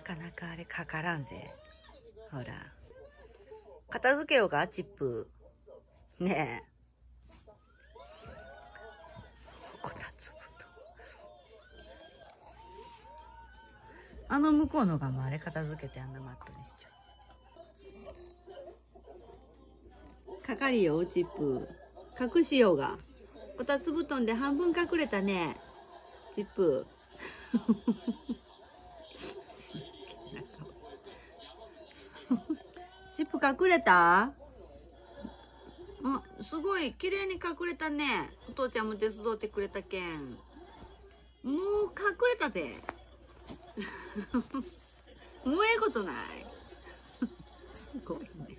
かなかあれかからんぜ。ほら。片付けようか、チップ。ねえ。こたつ布団。向こうのがもうあれ片付けてマットにしちゃう。かかりよ、チップ。隠しようが。こたつ布団で半分隠れたね。チップ。チップ隠れた？すごい綺麗に隠れたね。お父ちゃんも手伝ってくれたけん。もう隠れたで。もうええことない。すごいね。